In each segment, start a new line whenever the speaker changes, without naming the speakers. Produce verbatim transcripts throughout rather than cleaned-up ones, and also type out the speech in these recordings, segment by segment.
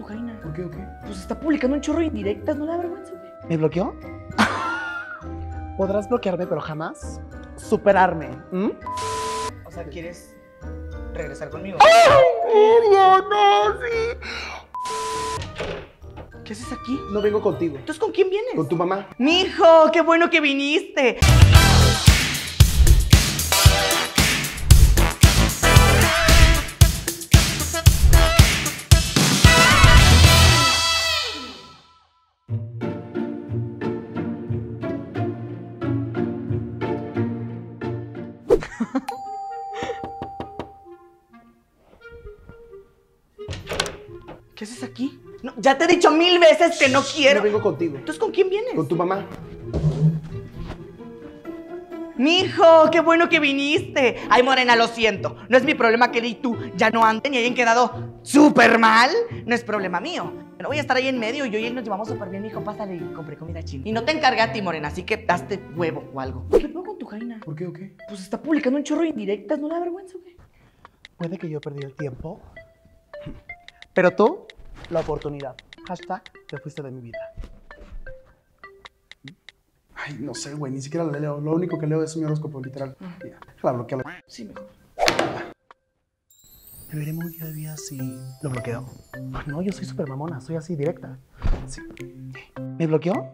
Jaina.
¿Por qué o qué?
Pues está publicando un chorro de indirectas, ¿no le da vergüenza, güey?
¿Me bloqueó? Podrás bloquearme, pero jamás superarme. ¿Mm?
O sea, ¿quieres regresar conmigo?
¡Ay, no, no, sí!
¿Qué haces aquí?
No vengo contigo.
¿Entonces con quién vienes?
Con tu mamá.
Mijo, qué bueno que viniste. ¿Qué haces aquí? No, ya te he dicho mil veces que no quiero.
No vengo contigo.
¿Entonces con quién vienes?
Con tu mamá.
Mijo, qué bueno que viniste. Ay, Morena, lo siento. No es mi problema que él y tú ya no anden y hayan quedado súper mal. No es problema mío. No voy a estar ahí en medio y yo y él nos llevamos súper bien. Mijo, pásale y compré comida china. Y no te encargué a ti, Morena, así que daste huevo o algo. ¿Qué pedo con tu Jaina?
¿Por qué o qué?
Pues está publicando un chorro de indirectas. ¿No le da vergüenza, güey?
Puede que yo perdí el tiempo, pero tú, la oportunidad. Hashtag, te fuiste de mi vida. Ay, no sé, güey, ni siquiera la leo. Lo único que leo es un horóscopo, literal. Mira, déjala bloquearla.
Sí, mejor.
Me veré muy día si lo bloqueo. Ay, no, yo soy súper mamona, soy así, directa. Sí. ¿Me bloqueó?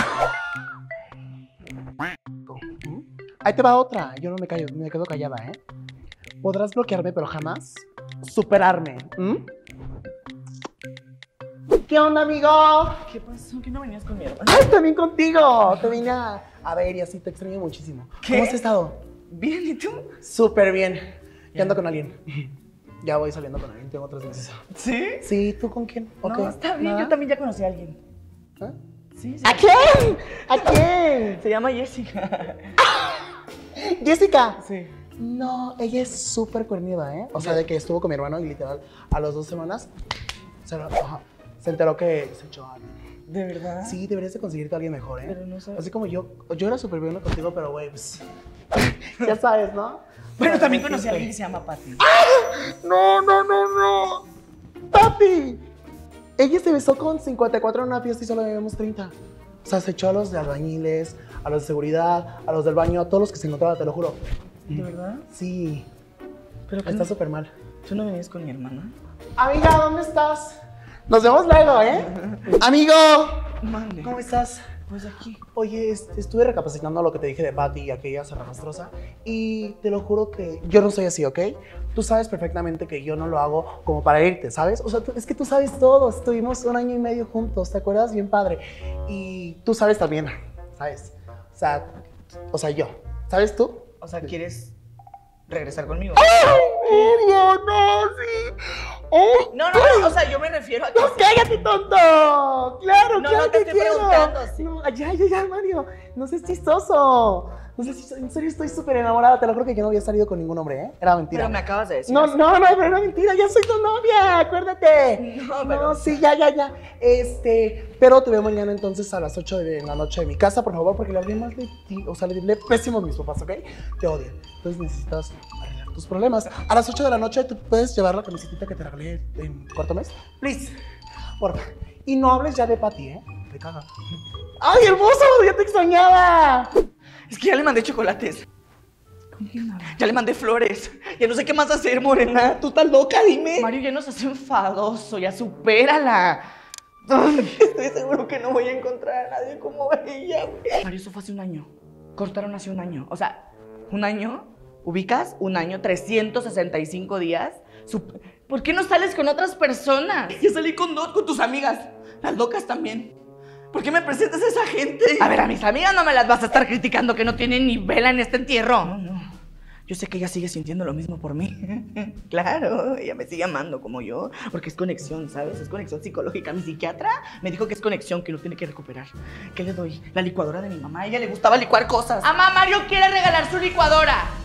Ahí te va otra. Yo no me callo, me quedo callada, ¿eh? Podrás bloquearme, pero jamás superarme. ¿Mm? ¿Qué onda, amigo?
¿Qué pasó? ¿Que no venías con mi hermana?
¡Ay, también contigo! Te vine a, a ver y así, te extraño muchísimo.
¿Qué?
¿Cómo has estado?
Bien, ¿y tú?
Súper bien. Ya ando con alguien. Ya voy saliendo con alguien, tengo tres meses.
¿Sí?
Sí, ¿tú con quién?
No,
Ok.
está bien.
¿Nada?
Yo también ya conocí a alguien.
¿Ah?
Sí, sí.
¿A quién? ¿A quién?
Se llama Jessica.
¿Jessica?
Sí.
No, ella es súper cuernida, ¿eh? O sea, de que estuvo con mi hermano y literal a las dos semanas se, lo- ajá, se enteró que se echó a alguien.
¿De verdad?
Sí, deberías de conseguirte a alguien mejor, ¿eh?
Pero no sabes.
Así como yo, yo era súper bueno contigo, pero güey, pues, ya sabes, ¿no?
Bueno,
Ya
también
me
conocí a alguien que
hiciste.
se llama Patty.
No, no, no, no. Papi. Ella se besó con cincuenta y cuatro en una fiesta y solo bebíamos treinta. O sea, se echó a los de albañiles, a los de seguridad, a los del baño, a todos los que se encontraban, te lo juro.
¿De verdad?
Sí,
Pero
está súper mal.
¿Tú no venías con mi hermana?
Amiga, ¿dónde estás? Nos vemos luego, ¿eh? Amigo,
Mande.
¿cómo estás?
Pues aquí.
Oye, este, estuve recapacitando lo que te dije de Patty y aquella zarrapastrosa y te lo juro que yo no soy así, ¿ok? Tú sabes perfectamente que yo no lo hago como para irte, ¿sabes? O sea, tú- es que tú sabes todo, estuvimos un año y medio juntos, ¿te acuerdas? Bien padre. Y tú sabes también, ¿sabes? O sea, o sea, yo, ¿sabes tú?
O sea, ¿quieres regresar conmigo?
¡Serio? ¡No, sí! ¡Oh!
No, no, no. O sea, yo me refiero a que...
¡No, cállate, tonto! ¡Claro,
No,
claro
no te
que
estoy
quiero!
preguntando, sí.
No, ya, ya, ya, Mario. No seas chistoso. No seas chistoso. En serio, estoy súper enamorada. Te lo juro que yo no había salido con ningún hombre, ¿eh? Era mentira.
Pero me acabas de decir.
No,
así.
no, no, pero era mentira. Ya soy tu novia, acuérdate.
No, pero-
No, sí, ya, ya, ya. Este, pero te veo mañana entonces a las ocho de la noche de mi casa, por favor, porque le hablé mal de ti. O sea, le hablé pésimo a mis papás, ¿ok? Te odio. Entonces necesitas arreglar tus problemas. A las ocho de la noche tú puedes llevar la camiseta que te regalé en tu cuarto mes. Please. Porfa. Y no hables ya de Patty, ¿eh? Te caga. ¡Ay, hermoso! ¡Ya te extrañaba!
Es que ya le mandé chocolates.
¿Con quién hablas?
Ya le mandé flores. Ya no sé qué más hacer, Morena. Tú estás loca, dime. Mario ya nos hace enfadoso. Ya supérala. Ay, estoy seguro que no voy a encontrar a nadie como ella, güey. Mario, eso fue hace un año. Cortaron hace un año. O sea, un año. ¿Ubicas? Un año, trescientos sesenta y cinco días. Sup- ¿Por qué no sales con otras personas? Yo salí con dos, con tus amigas. Las locas también. ¿Por qué me presentas a esa gente? A ver, a mis amigas no me las vas a estar criticando que no tienen ni vela en este entierro. No, no. Yo sé que ella sigue sintiendo lo mismo por mí. Claro, ella me sigue amando como yo. Porque es conexión, ¿sabes? Es conexión psicológica. Mi psiquiatra me dijo que es conexión, que lo tiene que recuperar. ¿Qué le doy? La licuadora de mi mamá. A ella le gustaba licuar cosas. Mamá, Mario quiere regalar su licuadora.